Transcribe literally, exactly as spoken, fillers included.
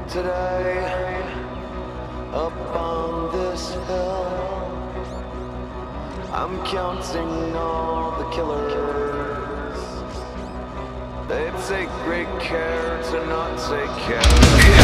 Today, up on this hill, I'm counting all the killers. They take great care to not take care.